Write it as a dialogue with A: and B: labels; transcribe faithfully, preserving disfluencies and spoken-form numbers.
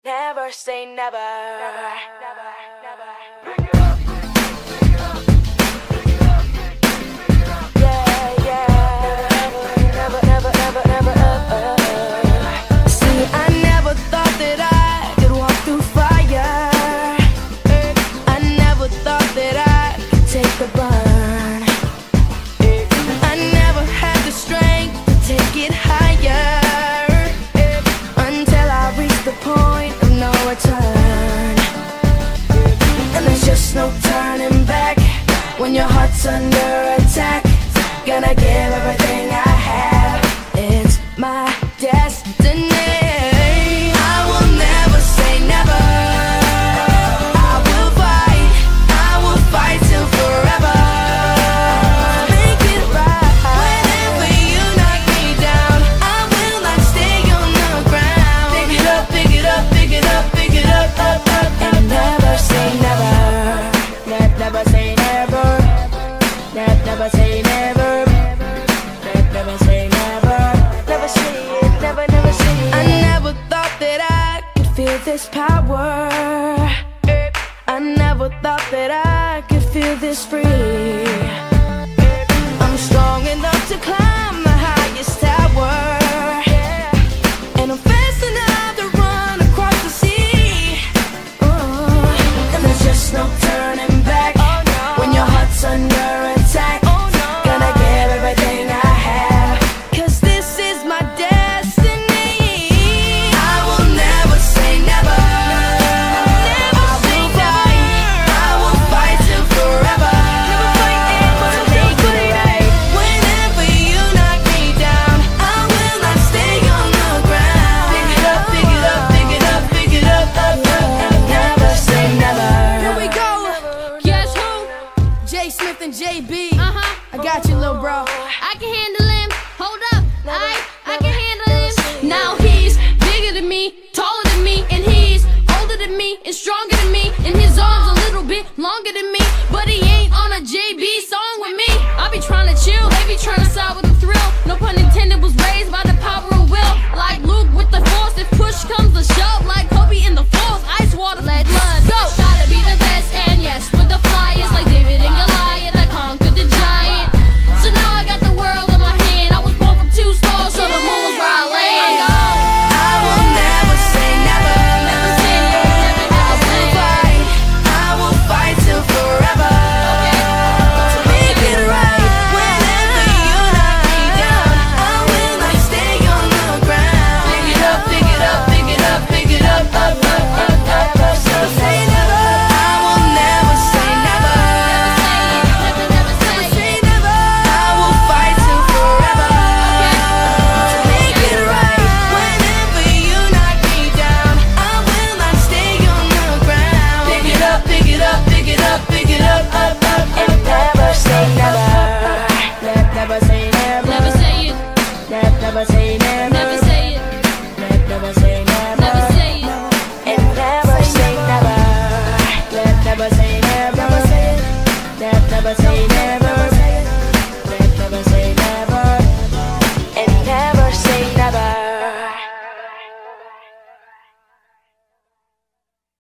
A: Never say never. Never, never, never.
B: Pick it up. Pick it up. Pick it up. Pick it up.
A: Yeah, yeah. Never, never, never, never, never. See, I never thought that I could walk through fire. I never thought that I could take the burn. I never had the strength to take it higher until I reached the point of no return. And there's just no turning back when your heart's under attack. Gonna give everything I have. It's my destiny. I will never say never. I will fight. I will fight till forever. Make it right. Whenever you knock me down, I will not stay on the ground. Pick it up, pick it up, pick it up, pick it up, up, up, and never say never. Ne- never say never. Ne- never say never. Ne- never say never. Never say it, never, never say it. I never thought that I could feel this power. I never thought that I could feel this free. I'm strong enough to climb the highest tower, and I'm fast enough to run across the sea. Uh, and there's just no turning back when your heart's under attack. Gonna give everything I have, 'cause this is my destiny. I will never say never. Never say never. I will fight till forever. Never fight ever. Make it right. Whenever you knock me down, I will not stay on the ground. Pick it up, pick it up, pick it up, pick it up, up, up, and never say never.
C: Here we go. Guess who? J Smith and J B. Uh-huh. I got you, little bro. I can handle him. Hold up. I I can handle him. Now he's bigger than me, taller than me, and he's older than me and stronger than me. And his arms a little bit longer than me, but he ain't on a J B song with me. I be trying to chill, they be trying to side with the thrill. No pun intended, was raised by the power of will. Like Luke with the force, if push comes to shove, like